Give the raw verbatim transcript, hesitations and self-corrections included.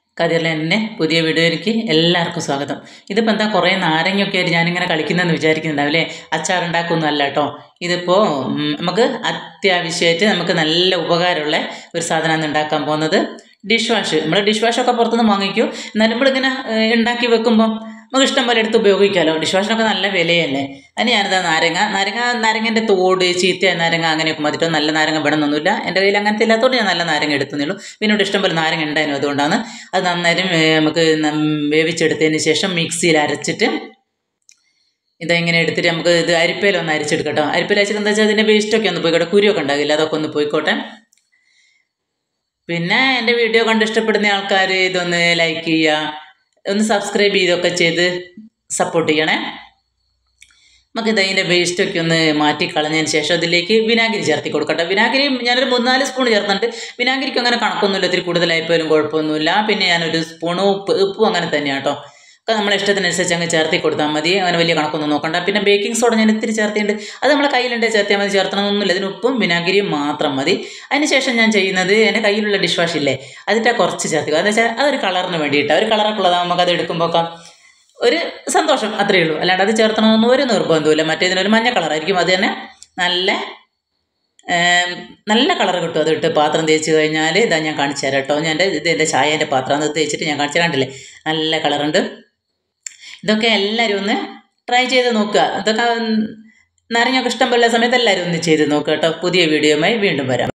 കതിർലെന്നെ പുതിയ വീഡിയോയിലേക്ക് എല്ലാവർക്കും സ്വാഗതം. ഇതിപ്പോൾ എന്താ കുറേ നാരങ്ങയൊക്കെ ആയിട്ട് ഞാനിങ്ങനെ കളിക്കുന്നതെന്ന് വിചാരിക്കുന്നുണ്ടാവില്ലേ? അച്ചാറുണ്ടാക്കുമൊന്നും അല്ല കേട്ടോ. ഇതിപ്പോൾ നമുക്ക് അത്യാവശ്യമായിട്ട് നമുക്ക് നല്ല ഉപകാരമുള്ള ഒരു സാധനമാണ് ഉണ്ടാക്കാൻ പോകുന്നത്. Dish wash. നമ്മൾ ഡിഷ് വാഷൊക്കെ പുറത്തുനിന്ന് വാങ്ങിക്കും. എന്നാലും നമ്മളിങ്ങനെ ഉണ്ടാക്കി വെക്കുമ്പോൾ നമുക്ക് ഇഷ്ടം പോലെ എടുത്ത് ഉപയോഗിക്കാമല്ലോ. ഡിഷ് വാഷിനൊക്കെ നല്ല വിലയല്ലേ. അതിന് ഞാനിതാ നാരങ്ങ നാരങ്ങ നാരങ്ങൻ്റെ തോട് ചീത്തയായ നാരങ്ങ അങ്ങനെയൊക്കെ മതിട്ടോ. നല്ല നാരങ്ങ വേണമെന്നൊന്നുമില്ല. എൻ്റെ കയ്യിൽ അങ്ങനത്തെ ഇല്ലാത്തതുകൊണ്ട് ഞാൻ നല്ല നാരങ്ങ എടുത്തുന്നുള്ളൂ. പിന്നെ ഇവിടെ ഇഷ്ടം പോലെ നാരങ്ങ ഉണ്ടായിരുന്നു, അതുകൊണ്ടാണ്. അത് നന്നായിട്ട് നമുക്ക് വേവിച്ചെടുത്തതിന് ശേഷം മിക്സിയിൽ അരച്ചിട്ട് ഇതെങ്ങനെ എടുത്തിട്ട് നമുക്ക് ഇത് അരിപ്പയിലൊന്ന് അരിച്ചെടുക്കട്ടോ. അരിപ്പയിൽ അരിച്ചിട്ട് എന്താ വെച്ചാൽ അതിൻ്റെ വേസ്റ്റൊക്കെ ഒന്ന് പോയിക്കോട്ടെ, കുരുവൊക്കെ ഉണ്ടാകില്ല, അതൊക്കെ ഒന്ന് പോയിക്കോട്ടെ. പിന്നെ എൻ്റെ വീഡിയോ കണ്ട് ഇഷ്ടപ്പെടുന്ന ആൾക്കാർ ഇതൊന്ന് ലൈക്ക് ചെയ്യുക, ഒന്ന് സബ്സ്ക്രൈബ് ചെയ്തൊക്കെ ചെയ്ത് സപ്പോർട്ട് ചെയ്യണേ. നമുക്കിത് അതിൻ്റെ വേസ്റ്റൊക്കെ ഒന്ന് മാറ്റി കളഞ്ഞതിന് ശേഷം അതിലേക്ക് വിനാഗിരി ചേർത്തി കൊടുക്കട്ടെ. വിനാഗിരി ഞാനൊരു മൂന്നാല് സ്പൂൺ ചേർത്തിട്ട്, വിനാഗിരിക്ക് അങ്ങനെ കണക്കൊന്നുമില്ല, ഇത്തിരി കൂടുതലായിപ്പോലും കുഴപ്പമൊന്നുമില്ല. പിന്നെ ഞാനൊരു സ്പൂണ് ഉപ്പ് ഉപ്പും അങ്ങനെ തന്നെയാണ് കേട്ടോ. ഒക്കെ നമ്മളെ ഇഷ്ടത്തിനനുസരിച്ച് അങ്ങ് ചേർത്തി കൊടുത്താൽ മതി. അങ്ങനെ വലിയ കണക്കൊന്നും നോക്കണ്ട. പിന്നെ ബേക്കിംഗ് സോഡ ഞാൻ ഇത്തിരി ചേർത്തിട്ടുണ്ട്, അത് നമ്മളെ കയ്യിലുണ്ടെങ്കിൽ ചേർത്തിയാൽ മതി, ചേർത്തണമെന്നൊന്നുമില്ല. അതിന് ഉപ്പും വിനാഗിരിയും മാത്രം മതി. അതിന് ശേഷം ഞാൻ ചെയ്യുന്നത്, എൻ്റെ കയ്യിലുള്ള ഡിഷ് വാഷ് ഇല്ലേ, അതിട്ടാ കുറച്ച് ചേർത്തിക്കുക. അതെന്ന് വെച്ചാൽ അതൊരു കളറിന് വേണ്ടിയിട്ടാണ്. ഒരു കളറൊക്കെ ഉള്ളതാണ്, നമുക്കത് എടുക്കുമ്പോൾ ഒരു സന്തോഷം, അത്രയേ ഉള്ളൂ. അല്ലാണ്ട് അത് ചേർത്തണമെന്നൊന്നും ഒരു നിർബന്ധമില്ല. മറ്റേതിനൊരു മഞ്ഞ കളറായിരിക്കും, അത് തന്നെ നല്ല നല്ല കളർ കിട്ടും. അത് ഇട്ട് പാത്രം തേച്ച് കഴിഞ്ഞാൽ ഇതാ ഞാൻ കാണിച്ചു തരാം കേട്ടോ. ഞാൻ ഇത് എൻ്റെ ചായേൻ്റെ പാത്രം അത് തേച്ചിട്ട് ഞാൻ കാണിച്ചു തരാണ്ടില്ലേ, നല്ല കളറുണ്ട്. ഇതൊക്കെ എല്ലാവരും ഒന്ന് ട്രൈ ചെയ്ത് നോക്കുക. ഇതൊക്കെ നാരങ്ങയൊക്കെ ഇഷ്ടം പോലെ സമയത്ത് എല്ലാവരും ഒന്ന് ചെയ്ത് നോക്കുക കേട്ടോ. പുതിയ വീഡിയോയുമായി വീണ്ടും വരാം.